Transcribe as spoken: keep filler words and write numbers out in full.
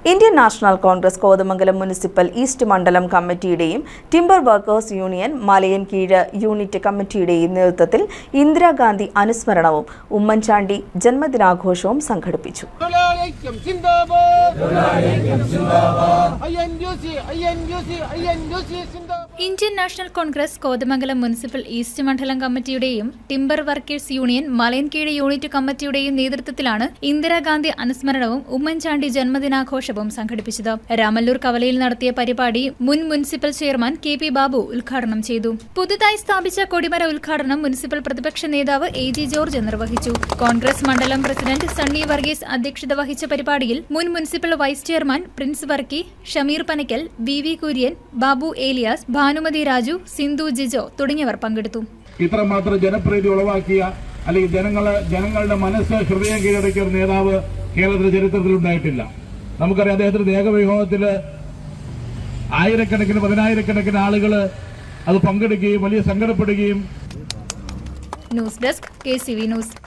Indian National Congress Kodamangalam Municipal East Mandalam Committee Timber Workers Union Malayankira Unit Committee നേതൃത്വത്തിൽ ഇന്ദിരാഗാന്ധി അനുസ്മരണവും ഉമ്മൻചാണ്ടി ജന്മദിനാഘോഷവും സംഘടിപ്പിച്ചു. Indian National Congress Kodamangalam Municipal East Mandalam Committeeയുടെയും Timber Workers Union Malayankira Unit Committeeയുടെയും നേതൃത്വത്തിലാണ് ഇന്ദിരാഗാന്ധി അനുസ്മരണവും ഉമ്മൻചാണ്ടി ജന്മദിനാഘോഷവും സംഘടിപ്പിച്ചത്. രാമല്ലൂർ കവലയിൽ നടത്തിയ പരിപാടി മുൻ municipal chairman K P Babu ഉദ്ഘാടനം ചെയ്തു. പുതുതായി സ്ഥാപിച്ച കൊടിമര ഉദ്ഘാടനം മുനിസിപ്പൽ പ്രതിപക്ഷ നേതാവ് എ ജി ജോർജ് നിർവഹിച്ചു. കോൺഗ്രസ് മണ്ഡലം പ്രസിഡന്റ് സണ്ണി വർഗീസ് അധ്യക്ഷത വഹിച്ച പരിപാടിയിൽ മുൻ municipal vice chairman Prince Varkey, Shameer Panakkal, V V Kurian, Babu Eliyas, Bhanumathi Raju, Sindhu Jijo തുടങ്ങിയവർ പങ്കെടുത്തു. ഇത്രമാത്രം ജനപ്രീതി ഉളവാക്കിയ അല്ലെങ്കിൽ ജനങ്ങളെ ജനങ്ങളുടെ മനസ്സ് ഹൃദയം കീഴടക്കിയ ഒരു നേതാവ് കേരളത്തിന്റെ ചരിത്രത്തിൽ ഉണ്ടായിട്ടില്ല. നമുക്കറിയാം, അദ്ദേഹത്തിന്റെ ഏകവിഭാഗത്തിൽ ആയിരക്കണക്കിന് പതിനായിരക്കണക്കിന് ആളുകൾ അത് പങ്കെടുക്കുകയും വലിയ സങ്കടപ്പെടുകയും. News desk K C V news.